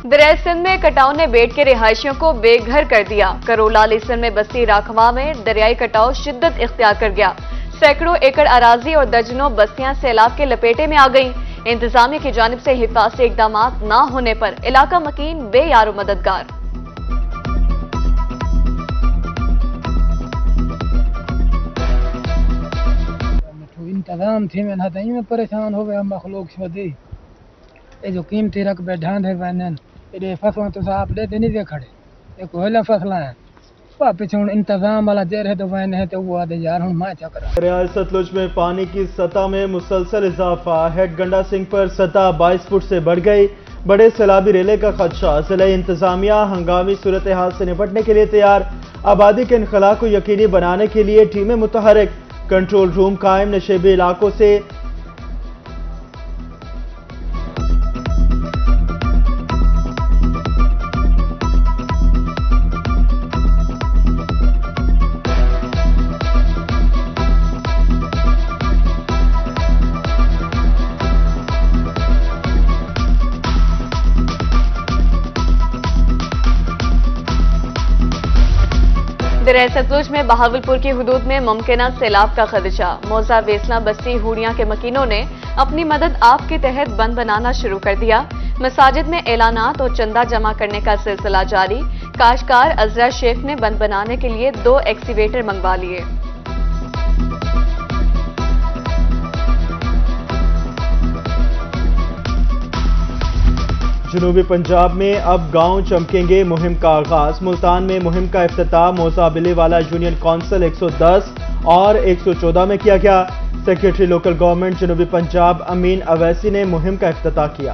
दरिया सिंध में कटाव ने बेट के रिहायशियों को बेघर कर दिया। करोला लिसन में बस्ती राखवा में दरियाई कटाव शिद्दत इख्तियार कर गया। सैकड़ों एकड़ अराजी और दर्जनों बस्तियां सैलाब के लपेटे में आ गईं। इंतजामिया की जानिब से हिफाजती इकदाम न होने पर इलाका मकीन बेयारो मददगार। इंतजाम थी में परेशान हो गया मखलूक शदी ये जो कीमती रकबे ढांढे वैन ये फसलों तो साहब दे नहीं दे खड़े ये कोयला फसला है वापिस हूं इंतजाम वाला दे रहे तो वैन है तो वो आदे यार हूं मैं चकरा। दरिया सतलुज में पानी की सतह में मुसलसल इजाफा। हेड गंडा सिंह पर सतह 22 फुट से बढ़ गई। बड़े सैलाबी रेले का खदशा। जिला इंतजामिया हंगामी सूरत हाल से निपटने के लिए तैयार। आबादी के इनखला को यकीनी बनाने के लिए टीमें मुतहरिक। कंट्रोल रूम कायम। नशेबी इलाकों से दरिया सतलुज में बहावलपुर की हुदूद में मुमकिन सैलाब का खदशा। मौजा वेसला बस्ती हुड़िया के मकीनों ने अपनी मदद आप के तहत बंद बनाना शुरू कर दिया। मसाजिद में ऐलानात और चंदा जमा करने का सिलसिला जारी। काश्तकार अजरा शेख ने बंद बनाने के लिए 2 एक्सीवेटर मंगवा लिए। जनूबी पंजाब में अब गांव चमकेंगे मुहिम का आगाज। मुल्तान में मुहिम का इफ्तिताह मौजा बिलीवाला यूनियन काउंसिल 110 और 114 में किया गया। सेक्रेटरी लोकल गवर्नमेंट जनूबी पंजाब अमीन अवैसी ने मुहिम का इफ्तिताह किया।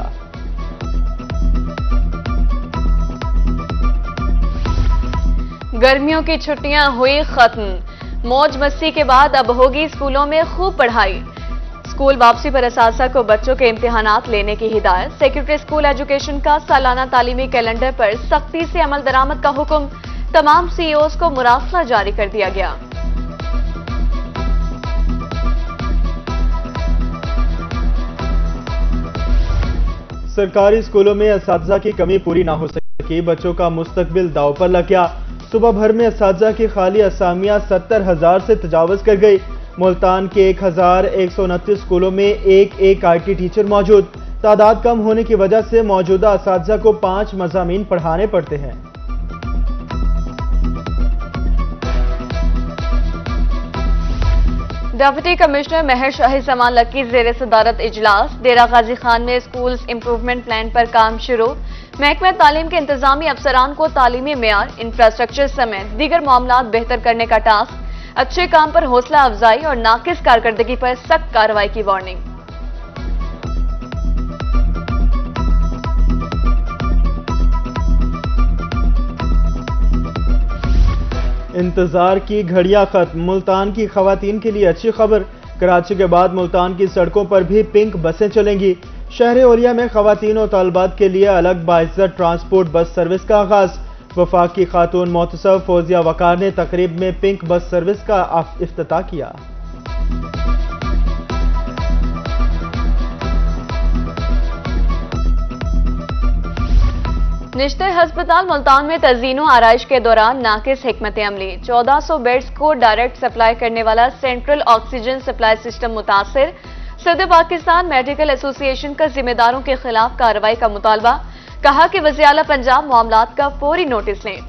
गर्मियों की छुट्टियां हुई खत्म। मौज मस्ती के बाद अब होगी स्कूलों में खूब पढ़ाई। स्कूल वापसी पर असातिज़ा को बच्चों के इम्तिहानात लेने की हिदायत। सेक्रेटरी स्कूल एजुकेशन का सालाना तालीमी कैलेंडर पर सख्ती से अमल दरामद का हुक्म। तमाम सीईओज को मुरासला जारी कर दिया गया। सरकारी स्कूलों में असातिज़ा की कमी पूरी ना हो सकी। बच्चों का मुस्तकबिल दांव पर लग गया। सुबह भर में असातिज़ा की खाली असामियां 70,000 से तजावज कर गई। मुल्तान के 1129 स्कूलों में एक IT टीचर मौजूद। तादाद कम होने की वजह से मौजूदा असातिज़ा को 5 मज़ामीन पढ़ाने पड़ते हैं। डिप्टी कमिश्नर महर शाही समान लकी ज़ेर सदारत इजलास। डेरा गाजी खान में स्कूल्स इंप्रूवमेंट प्लान पर काम शुरू। महकमा तालीम के इंतजामी अफसरान को तालीमी मेयार, इंफ्रास्ट्रक्चर समेत दीगर मामलात बेहतर करने का टास्क। अच्छे काम पर हौसला अफजाई और नाकिस कारकर्दगी पर सख्त कार्रवाई की वार्निंग। इंतजार की घड़ियां खत्म। मुल्तान की खवातीन के लिए अच्छी खबर। कराची के बाद मुल्तान की सड़कों पर भी पिंक बसें चलेंगी। शहर ओलिया में खवातीन और तालबात के लिए अलग बाइज्जत ट्रांसपोर्ट बस सर्विस का आगाज। वफाक की खातून मोहतसब फौजिया वकार ने तकरीब में पिंक बस सर्विस का इफ्तिताह किया। निश्तर हस्पताल मुल्तान में तज़ीनो आराइश के दौरान नाकिस हिकमत अमली। 1400 बेड्स को डायरेक्ट सप्लाई करने वाला सेंट्रल ऑक्सीजन सप्लाई सिस्टम मुतासिर। सदर पाकिस्तान मेडिकल एसोसिएशन का जिम्मेदारों के खिलाफ कार्रवाई का मुतालबा। कहा कि वज़ीर आला पंजाब मामलात का फौरी नोटिस लें।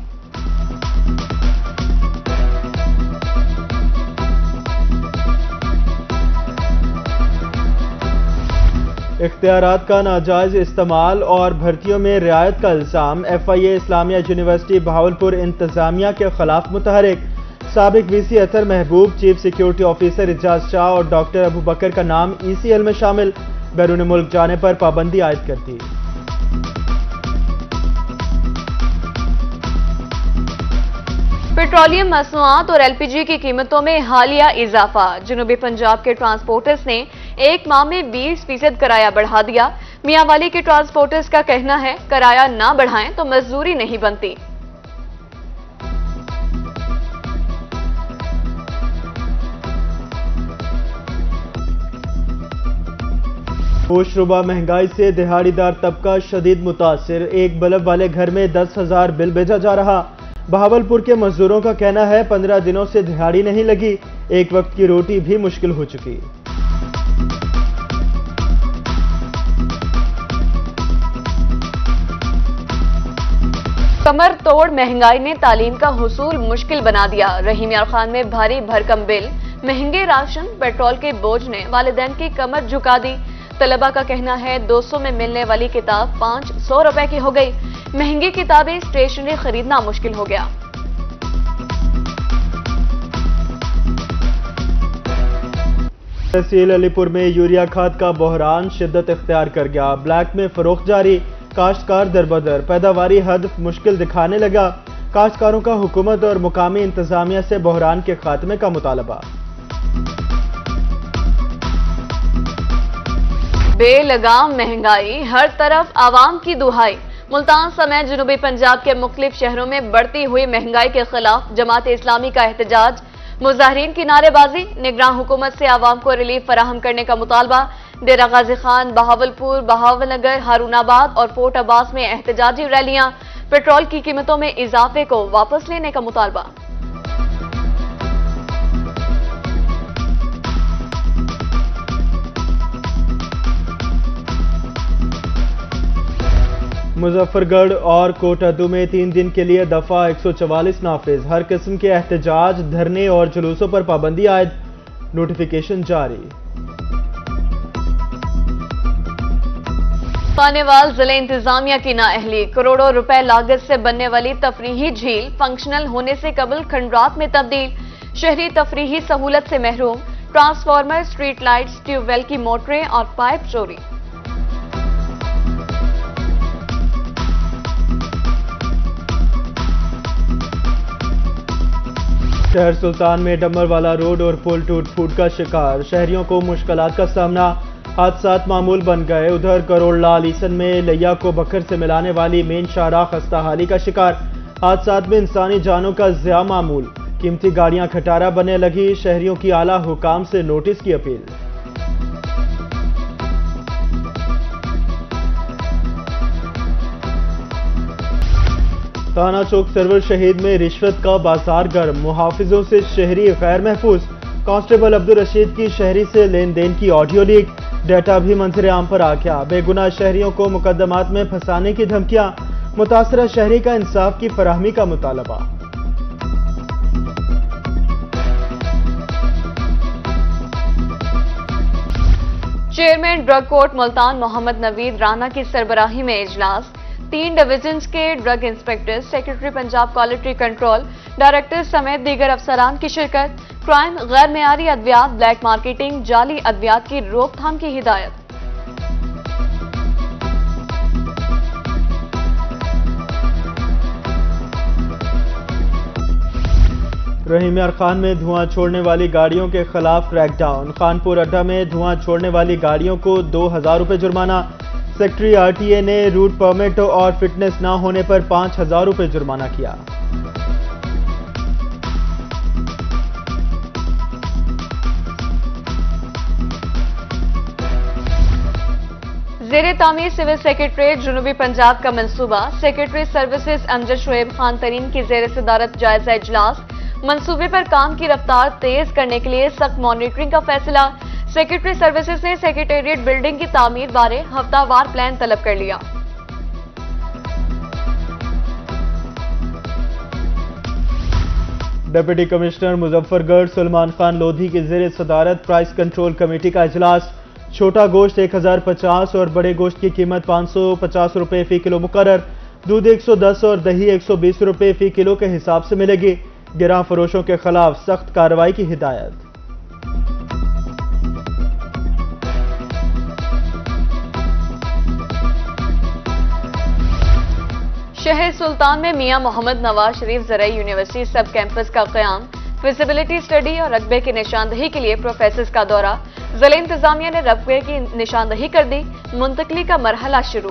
इख्तियारात का नाजायज इस्तेमाल और भर्तियों में रियायत का इल्जाम। FIA इस्लामिया यूनिवर्सिटी बहावलपुर इंतजामिया के खिलाफ मुतहरिक। साबिक VC Athar Mahboob, chief security officer Ijaz Shah और डॉक्टर अबू बकर का नाम ECL में शामिल। बैरून मुल्क जाने पर पाबंदी आयद कर दी। पेट्रोलियम मसनूआत और LPG की कीमतों में हालिया इजाफा। जनूबी पंजाब के ट्रांसपोर्टर्स ने एक माह में 20% किराया बढ़ा दिया। मियांवाली के ट्रांसपोर्टर्स का कहना है किराया ना बढ़ाएं तो मजदूरी नहीं बनती। होशरुबा महंगाई से दिहाड़ीदार तबका शदीद मुतासिर। एक बल्ब वाले घर में 10,000 बिल भेजा जा रहा। बहावलपुर के मजदूरों का कहना है 15 दिनों से दिहाड़ी नहीं लगी, एक वक्त की रोटी भी मुश्किल हो चुकी। कमर तोड़ महंगाई ने तालीम का हुसूल मुश्किल बना दिया। रहीम यार खान में भारी भरकम बिल, महंगे राशन, पेट्रोल के बोझ ने वालिदैन की कमर झुका दी। तलबा का कहना है 200 में मिलने वाली किताब 500 रुपए की हो गई। महंगी किताबें, स्टेशनरी खरीदना मुश्किल हो गया। तहसील अलीपुर में यूरिया खाद का बहरान शिद्दत इख्तियार कर गया। ब्लैक में फरोख्त जारी, काश्तकार दरबदर, पैदावारी हद मुश्किल दिखाने लगा। काश्तकारों का हुकूमत और मुकामी इंतजामिया से बहरान के खात्मे का मुतालबा। बेलगाम महंगाई, हर तरफ आवाम की दुहाई। मुल्तान समेत जनूबी पंजाब के मुख्तलिफ शहरों में बढ़ती हुई महंगाई के खिलाफ जमात इस्लामी का एहतजाज, मुजाहिरीन की नारेबाजी, निगरान हुकूमत से आवाम को रिलीफ फराहम करने का मुतालबा। डेरा गाजी खान, बहावलपुर, बहावलनगर, हारूनाबाद और फोर्ट अब्बास में एहतजाजी रैलियां। पेट्रोल की कीमतों में इजाफे को वापस लेने का मुतालबा। मुजफ्फरगढ़ और कोटादू में 3 दिन के लिए दफा 144 नाफिज। हर किस्म के एहतजाज, धरने और जुलूसों पर पाबंदी आयद, नोटिफिकेशन जारी। खानेवाल जिले इंतजामिया की नाअहली, करोड़ों रुपए लागत से बनने वाली तफरीही झील फंक्शनल होने से कबल खंडरात में तब्दील। शहरी तफरीही सहूलत से महरूम, ट्रांसफार्मर, स्ट्रीट लाइट्स, ट्यूबवेल की मोटरें और पाइप चोरी। शहर सुल्तान में डम्बरवाला रोड और पुल टूट फूट का शिकार। शहरियों को मुश्किलात का सामना, हादसात मामूल बन गए। उधर करोड़लाल ईसन में लिया को बकर से मिलाने वाली मेन शाहराह खस्ताहाली का शिकार। हादसात में इंसानी जानों का ज़िया मामूल। कीमती गाड़ियां खटारा बनने लगी। शहरियों की आला हुकाम से नोटिस की अपील। थाना चौक सरवर शहीद में रिश्वत का बाजार गर्म। मुहाफिजों से शहरी गैर महफूज। कांस्टेबल अब्दुल रशीद की शहरी से लेन देन की ऑडियो लीक। डेटा भी मंजर आम पर आ गया। बेगुनाह शहरियों को मुकदमात में फंसाने की धमकियां। मुतासरा शहरी का इंसाफ की फराहमी का मुतालबा। Chairman drug court Multan Mohammad Naveed Rana की सरबराही में इजलास। 3 डिवीजन के drug inspector, secretary Punjab quality control, director समेत दीगर अफसरान की शिरकत। क्राइम, गैर मेयारी अद्वियात, ब्लैक मार्केटिंग, जाली अद्वियात की रोकथाम की हिदायत। रहीम यार खान में धुआं छोड़ने वाली गाड़ियों के खिलाफ क्रैकडाउन। खानपुर अड्डा में धुआं छोड़ने वाली गाड़ियों को 2,000 रुपये जुर्माना। सेक्रेटरी आरटीए ने रूट परमिट और फिटनेस न होने पर 5,000 रुपये जुर्माना किया। ज़ेरे तामीर सिविल सेक्रेटरीट जनूबी पंजाब का मंसूबा। सेक्रेटरी सर्विसेज अमजद शोएब खान तरीन की ज़ेरे सदारत जायजा इजलास। मंसूबे पर काम की रफ्तार तेज करने के लिए सख्त मॉनिटरिंग का फैसला। सेक्रेटरी सर्विसेज ने सेक्रेटेरिएट बिल्डिंग की तामीर बारे हफ्तावार प्लान तलब कर लिया। डिप्टी कमिश्नर मुजफ्फरगढ़ सलमान खान लोधी की ज़ेरे सदारत प्राइस कंट्रोल कमेटी का इजलास। छोटा गोश्त 1050 और बड़े गोश्त की कीमत 550 रुपये फी किलो मुकर्रर। दूध 110 और दही 120 रुपये फी किलो के हिसाब से मिलेगी। गिरां फरोशों के खिलाफ सख्त कार्रवाई की हिदायत। शहर सुल्तान में मियां मोहम्मद नवाज शरीफ ज़राई यूनिवर्सिटी सब कैंपस का क़याम। फिजिबिलिटी स्टडी और रकबे की निशानदही के लिए प्रोफेसर्स का दौरा। जिला इंतजामिया ने रकबे की निशानदही कर दी। मुंतकली का मरहला शुरू।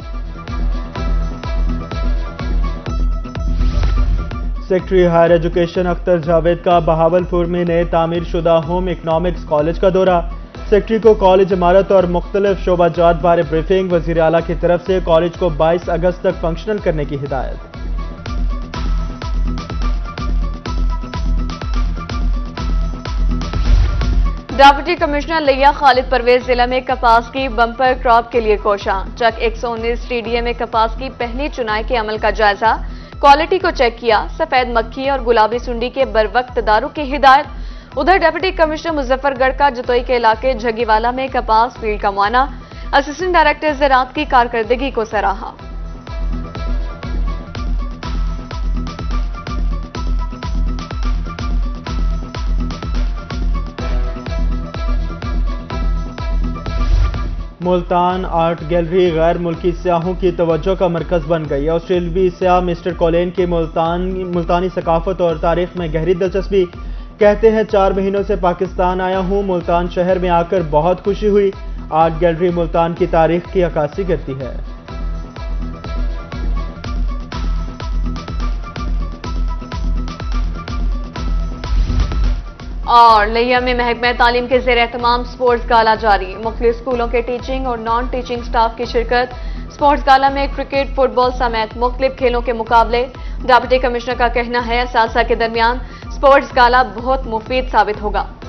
Secretary higher education Akhtar Javed का बहावलपुर में नए तामीर शुदा होम इकोनॉमिक्स कॉलेज का दौरा। सेक्रेटरी को कॉलेज इमारत और मुख्तलिफ शोबाजात बारे ब्रीफिंग। वजीर आला की तरफ से कॉलेज को 22 अगस्त तक फंक्शनल करने की हिदायत। डिप्टी कमिश्नर लिया खालिद परवेज जिला में कपास की बम्पर क्रॉप के लिए कोशां। चक 119 टीडीए में कपास की पहली चुनाई के अमल का जायजा, क्वालिटी को चेक किया। सफेद मक्खी और गुलाबी सुंडी के बरवक्त तदारुक की हिदायत। उधर डिप्टी कमिश्नर मुजफ्फरगढ़ का जतोई के इलाके झगीवाला में कपास फील्ड का मुआयना, असिस्टेंट डायरेक्टर ज़राअत की कारकर्दगी को सराहा। मुल्तान आर्ट गैलरी गैर मुल्की सयाहों की तवज्जो का मरकज बन गई। ऑस्ट्रेलियावी सयाह मिस्टर कोलेन के मुल्तानी सकाफत और तारीख में गहरी दिलचस्पी। कहते हैं 4 महीनों से पाकिस्तान आया हूं, मुल्तान शहर में आकर बहुत खुशी हुई। आर्ट गैलरी मुल्तान की तारीख की अक्कासी करती है। और लिया में महकमा तालीम के ज़ेर एहतमाम स्पोर्ट्स गाला जारी। मुख्तलिफ स्कूलों के टीचिंग और नॉन टीचिंग स्टाफ की शिरकत। स्पोर्ट्स गाला में क्रिकेट, फुटबॉल समेत मुख्तलिफ खेलों के मुकाबले। डिप्टी कमिश्नर का कहना है असातिज़ा के दरमियान स्पोर्ट्स गाला बहुत मुफीद साबित होगा।